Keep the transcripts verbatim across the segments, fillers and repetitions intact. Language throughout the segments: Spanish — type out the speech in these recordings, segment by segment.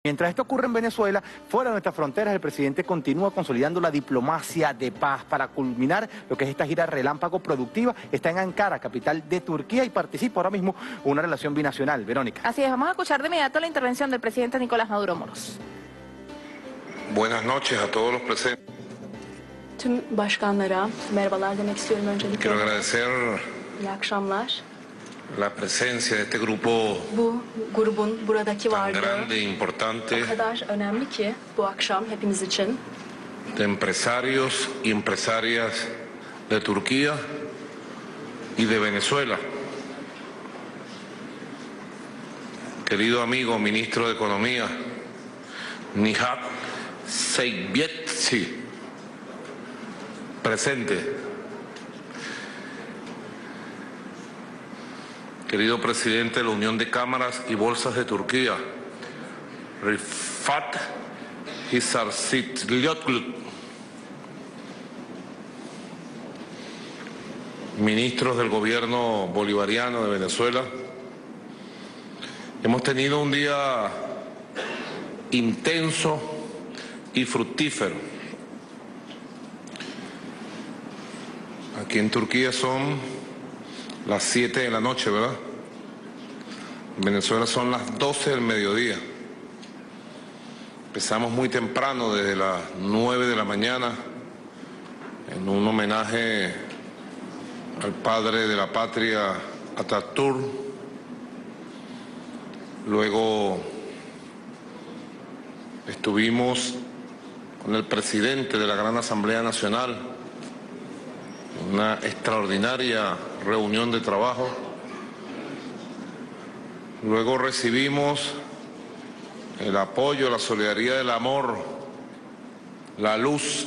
Mientras esto ocurre en Venezuela, fuera de nuestras fronteras, el presidente continúa consolidando la diplomacia de paz para culminar lo que es esta gira relámpago productiva. Está en Ankara, capital de Turquía, y participa ahora mismo en una relación binacional. Verónica. Así es, vamos a escuchar de inmediato la intervención del presidente Nicolás Maduro Moros. Buenas noches a todos los presentes. Tüm başkanlara merhabalar demek istiyorum öncelikle. Quiero agradecer İyi akşamlar. la presencia de este grupo Bu grubun buradaki tan varlığı grande e importante o kadar önemli ki bu akşam hepimiz için. de empresarios y empresarias de Turquía y de Venezuela. Querido amigo ministro de Economía, Nihat Seybietsi, presente. Querido presidente de la Unión de Cámaras y Bolsas de Turquía, Rifat Hisarsilyoglu, ministros del gobierno bolivariano de Venezuela, hemos tenido un día intenso y fructífero. Aquí en Turquía son las siete de la noche, ¿verdad? En Venezuela son las doce del mediodía. Empezamos muy temprano, desde las nueve de la mañana, en un homenaje al padre de la patria, Atatürk. Luego estuvimos con el presidente de la Gran Asamblea Nacional, una extraordinaria reunión de trabajo. Luego recibimos el apoyo, la solidaridad, el amor, la luz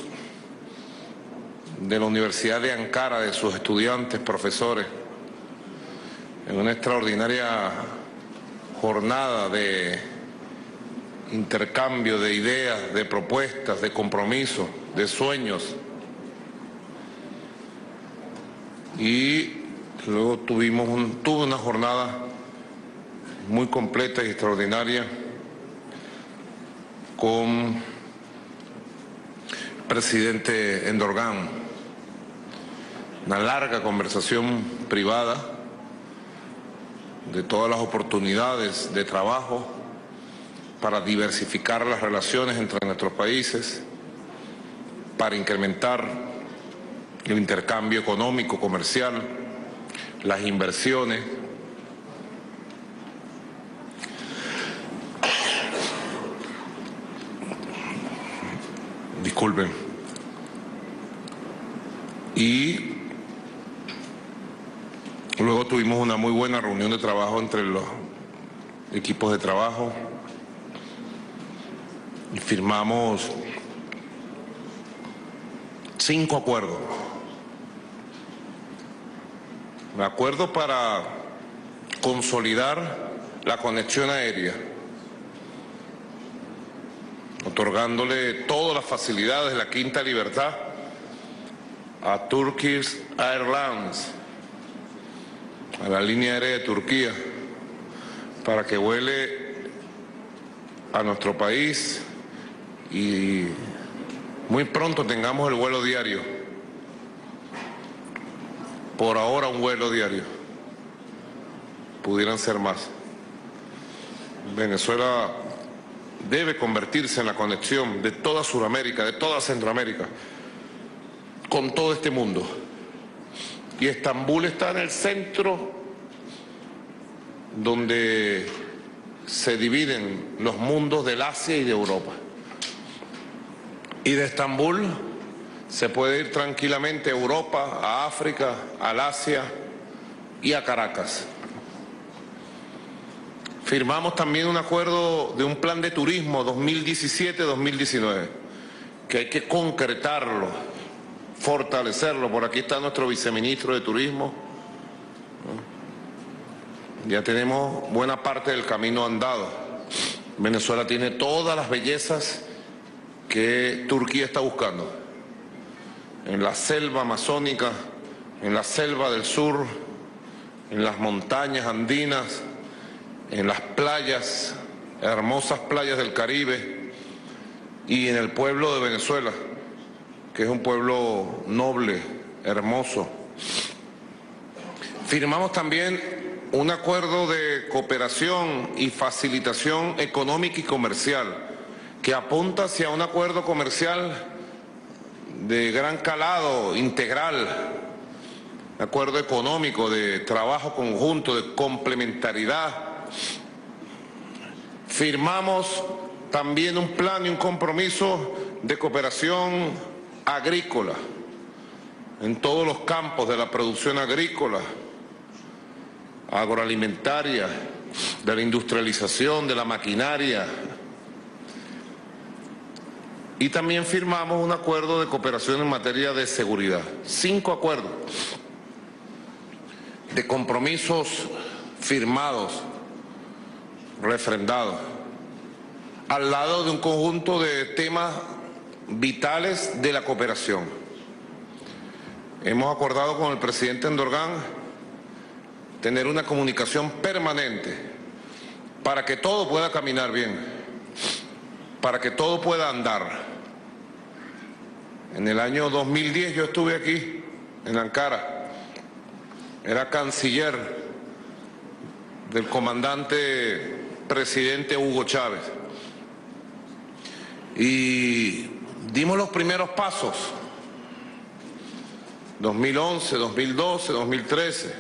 de la Universidad de Ankara, de sus estudiantes, profesores, en una extraordinaria jornada de intercambio de ideas, de propuestas, de compromisos, de sueños. Y luego tuvimos un, tuve una jornada muy completa y extraordinaria con el presidente Erdogan. Una larga conversación privada de todas las oportunidades de trabajo para diversificar las relaciones entre nuestros países, para incrementar el intercambio económico, comercial, las inversiones. Disculpen. Y luego tuvimos una muy buena reunión de trabajo entre los equipos de trabajo y firmamos cinco acuerdos. Un acuerdo para consolidar la conexión aérea, otorgándole todas las facilidades de la Quinta Libertad a Turkish Airlines, a la línea aérea de Turquía, para que vuele a nuestro país y muy pronto tengamos el vuelo diario. Por ahora un vuelo diario. Pudieran ser más. Venezuela debe convertirse en la conexión de toda Sudamérica, de toda Centroamérica, con todo este mundo. Y Estambul está en el centro donde se dividen los mundos del Asia y de Europa. Y de Estambul se puede ir tranquilamente a Europa, a África, al Asia y a Caracas. Firmamos también un acuerdo de un plan de turismo dos mil diecisiete a dos mil diecinueve, que hay que concretarlo, fortalecerlo. Por aquí está nuestro viceministro de Turismo. Ya tenemos buena parte del camino andado. Venezuela tiene todas las bellezas que Turquía está buscando. En la selva amazónica, en la selva del sur, en las montañas andinas, en las playas hermosas playas del Caribe y en el pueblo de Venezuela, que es un pueblo noble, hermoso. Firmamos también un acuerdo de cooperación y facilitación económica y comercial que apunta hacia un acuerdo comercial de gran calado, integral, acuerdo económico, de trabajo conjunto, de complementariedad. Firmamos también un plan y un compromiso de cooperación agrícola en todos los campos de la producción agrícola, agroalimentaria, de la industrialización, de la maquinaria. Y también firmamos un acuerdo de cooperación en materia de seguridad. Cinco acuerdos de compromisos firmados, refrendados, al lado de un conjunto de temas vitales de la cooperación. Hemos acordado con el presidente Endergan tener una comunicación permanente para que todo pueda caminar bien, para que todo pueda andar. En el año dos mil diez yo estuve aquí, en Ankara, era canciller del comandante presidente Hugo Chávez, y dimos los primeros pasos, dos mil once, dos mil doce, dos mil trece,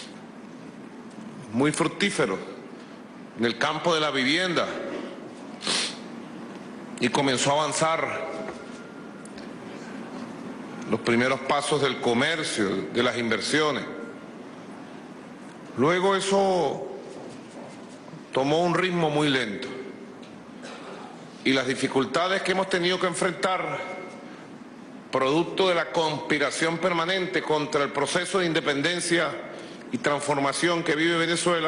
muy fructíferos en el campo de la vivienda, y comenzó a avanzar los primeros pasos del comercio, de las inversiones. Luego eso tomó un ritmo muy lento y las dificultades que hemos tenido que enfrentar, producto de la conspiración permanente contra el proceso de independencia y transformación que vive Venezuela,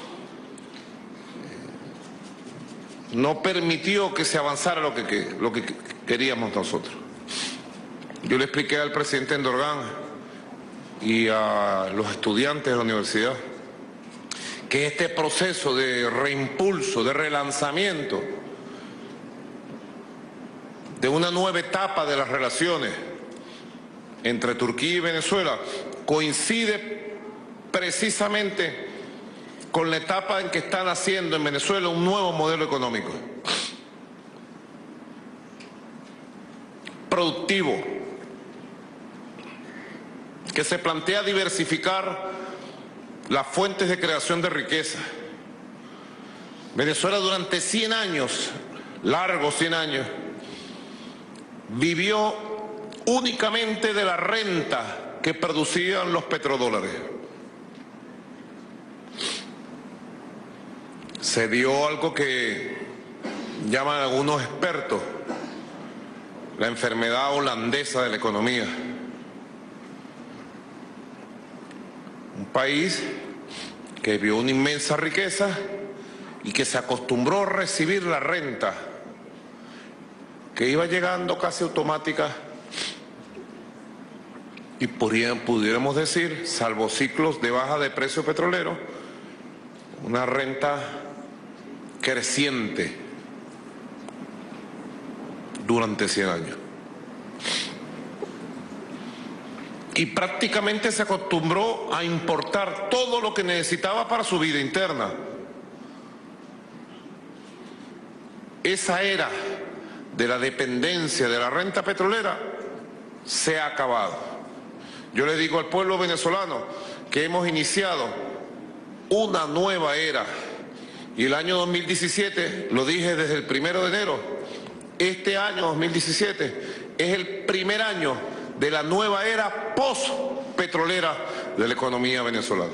no permitió que se avanzara lo que, lo que queríamos nosotros. Yo le expliqué al presidente Endergan y a los estudiantes de la universidad que este proceso de reimpulso, de relanzamiento, de una nueva etapa de las relaciones entre Turquía y Venezuela coincide precisamente con la etapa en que está naciendo en Venezuela un nuevo modelo económico, productivo, que se plantea diversificar las fuentes de creación de riqueza. Venezuela durante cien años, largos cien años, vivió únicamente de la renta que producían los petrodólares. Se dio algo que llaman algunos expertos la enfermedad holandesa de la economía. Un país que vio una inmensa riqueza y que se acostumbró a recibir la renta que iba llegando casi automática y pudiéramos decir, salvo ciclos de baja de precio petrolero, una renta creciente durante cien años. Y prácticamente se acostumbró a importar todo lo que necesitaba para su vida interna. Esa era de la dependencia de la renta petrolera se ha acabado. Yo le digo al pueblo venezolano que hemos iniciado una nueva era y el año dos mil diecisiete, lo dije desde el primero de enero, este año dos mil diecisiete es el primer año de la nueva era post-petrolera de la economía venezolana.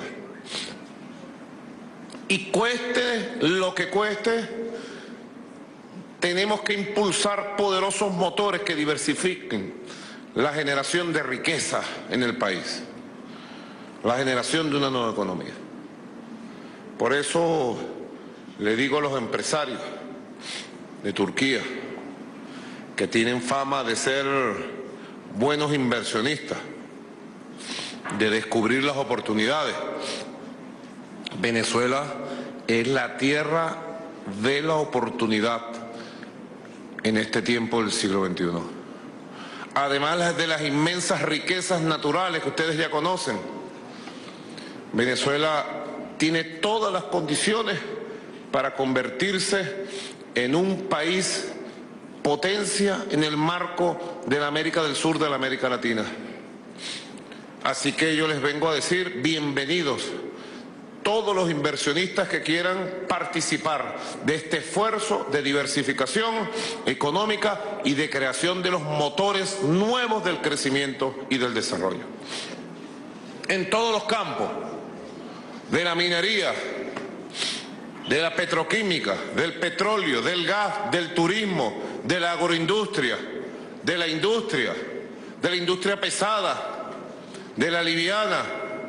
Y cueste lo que cueste, tenemos que impulsar poderosos motores que diversifiquen la generación de riqueza en el país, la generación de una nueva economía. Por eso le digo a los empresarios de Turquía, que tienen fama de ser buenos inversionistas, de descubrir las oportunidades, Venezuela es la tierra ve la oportunidad en este tiempo del siglo veintiuno. Además de las inmensas riquezas naturales que ustedes ya conocen, Venezuela tiene todas las condiciones para convertirse en un país potencia en el marco de la América del Sur, de la América Latina. Así que yo les vengo a decir, bienvenidos todos los inversionistas que quieran participar de este esfuerzo de diversificación económica y de creación de los motores nuevos del crecimiento y del desarrollo. En todos los campos, de la minería, de la petroquímica, del petróleo, del gas, del turismo, de la agroindustria, de la industria, de la industria pesada, de la liviana,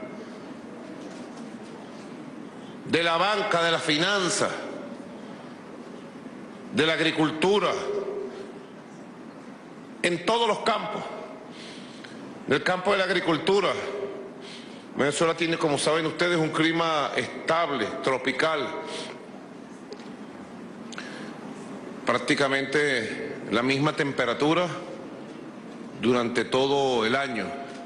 de la banca, de la finanza, de la agricultura, en todos los campos. Del campo de la agricultura, Venezuela tiene, como saben ustedes, un clima estable, tropical, prácticamente la misma temperatura durante todo el año.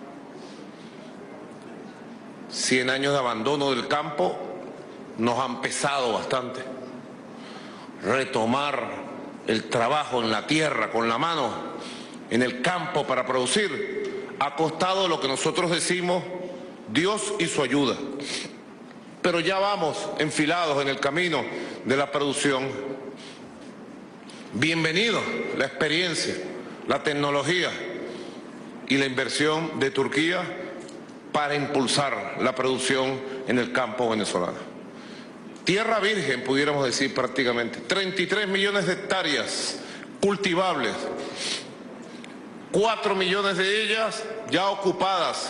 Cien años de abandono del campo nos han pesado bastante. Retomar el trabajo en la tierra, con la mano, en el campo para producir, ha costado lo que nosotros decimos Dios y su ayuda. Pero ya vamos enfilados en el camino de la producción. Bienvenido la experiencia, la tecnología y la inversión de Turquía para impulsar la producción en el campo venezolano. Tierra virgen, pudiéramos decir prácticamente, treinta y tres millones de hectáreas cultivables, cuatro millones de ellas ya ocupadas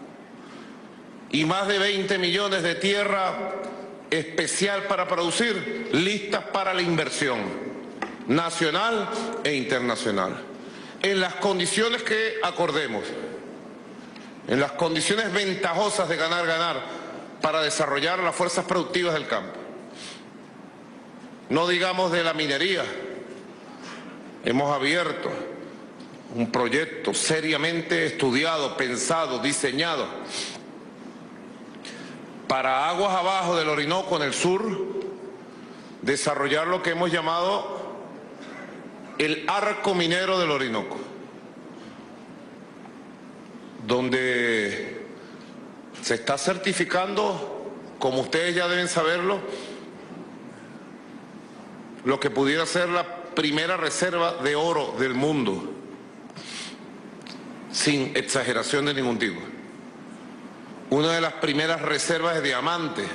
y más de veinte millones de tierra especial para producir, listas para la inversión nacional e internacional, en las condiciones que acordemos, en las condiciones ventajosas de ganar-ganar para desarrollar las fuerzas productivas del campo. No digamos de la minería. Hemos abierto un proyecto seriamente estudiado, pensado, diseñado para aguas abajo del Orinoco en el sur, desarrollar lo que hemos llamado el arco minero del Orinoco, donde se está certificando, como ustedes ya deben saberlo, lo que pudiera ser la primera reserva de oro del mundo, sin exageración de ningún tipo. Una de las primeras reservas de diamantes,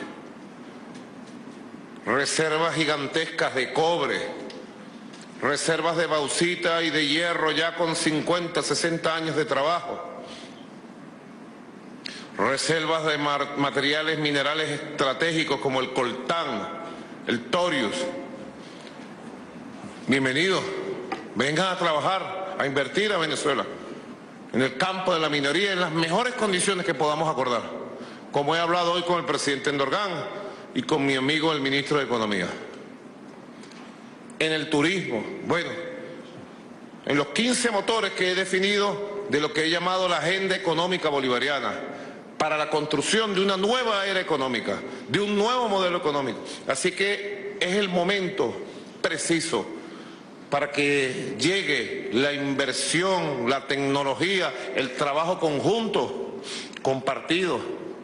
reservas gigantescas de cobre, reservas de bauxita y de hierro ya con cincuenta, sesenta años de trabajo, reservas de materiales minerales estratégicos como el coltán, el torius. Bienvenidos, vengan a trabajar, a invertir a Venezuela en el campo de la minería en las mejores condiciones que podamos acordar, como he hablado hoy con el presidente Endergan y con mi amigo el ministro de Economía. En el turismo, bueno, en los quince motores que he definido de lo que he llamado la agenda económica bolivariana para la construcción de una nueva era económica, de un nuevo modelo económico. Así que es el momento preciso para que llegue la inversión, la tecnología, el trabajo conjunto, compartido,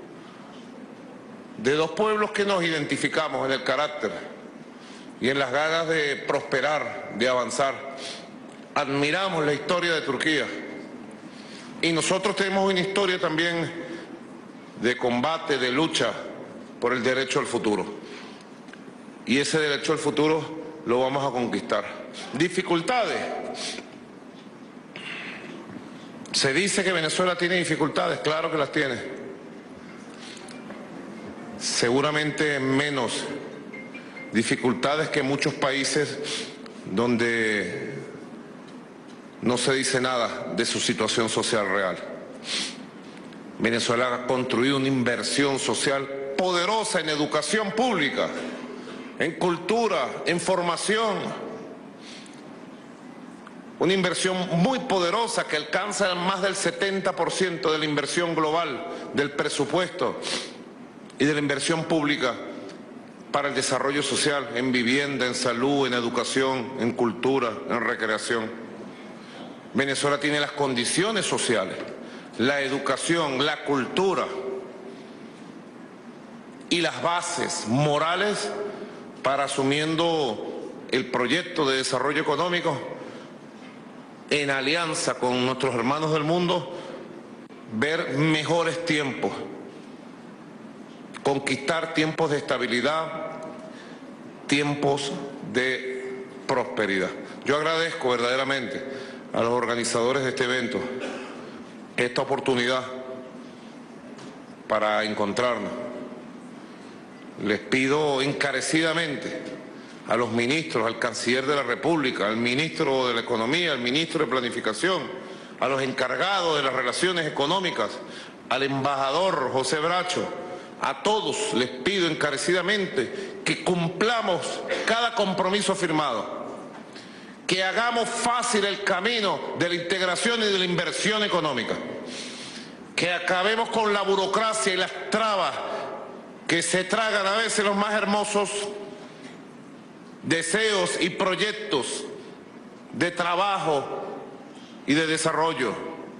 de dos pueblos que nos identificamos en el carácter y en las ganas de prosperar, de avanzar. Admiramos la historia de Turquía y nosotros tenemos una historia también de combate, de lucha por el derecho al futuro. Y ese derecho al futuro lo vamos a conquistar. Dificultades. Se dice que Venezuela tiene dificultades, claro que las tiene. Seguramente menos dificultades que muchos países donde no se dice nada de su situación social real. Venezuela ha construido una inversión social poderosa en educación pública, en cultura, en formación. Una inversión muy poderosa que alcanza más del setenta por ciento de la inversión global del presupuesto y de la inversión pública para el desarrollo social, en vivienda, en salud, en educación, en cultura, en recreación. Venezuela tiene las condiciones sociales, la educación, la cultura y las bases morales para, asumiendo el proyecto de desarrollo económico en alianza con nuestros hermanos del mundo, ver mejores tiempos, conquistar tiempos de estabilidad, tiempos de prosperidad. Yo agradezco verdaderamente a los organizadores de este evento esta oportunidad para encontrarnos. Les pido encarecidamente a los ministros, al canciller de la República, al ministro de la Economía, al ministro de Planificación, a los encargados de las relaciones económicas, al embajador José Bracho, a todos les pido encarecidamente que cumplamos cada compromiso firmado, que hagamos fácil el camino de la integración y de la inversión económica, que acabemos con la burocracia y las trabas que se tragan a veces los más hermosos deseos y proyectos de trabajo y de desarrollo.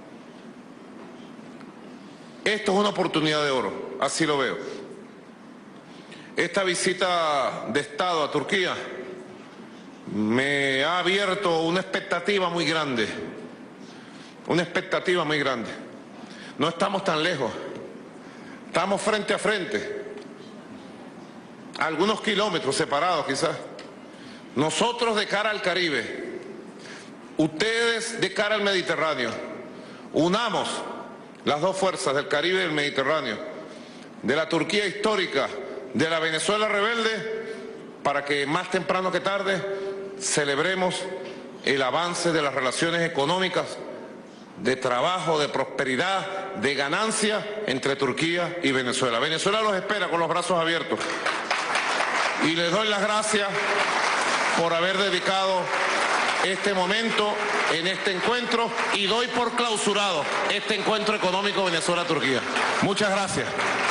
Esto es una oportunidad de oro, así lo veo. Esta visita de Estado a Turquía me ha abierto una expectativa muy grande, una expectativa muy grande. No estamos tan lejos, estamos frente a frente, algunos kilómetros separados quizás. Nosotros de cara al Caribe, ustedes de cara al Mediterráneo. Unamos las dos fuerzas del Caribe y del Mediterráneo, de la Turquía histórica, de la Venezuela rebelde, para que más temprano que tarde celebremos el avance de las relaciones económicas, de trabajo, de prosperidad, de ganancia entre Turquía y Venezuela. Venezuela los espera con los brazos abiertos. Y les doy las gracias por haber dedicado este momento en este encuentro y doy por clausurado este encuentro económico Venezuela-Turquía. Muchas gracias.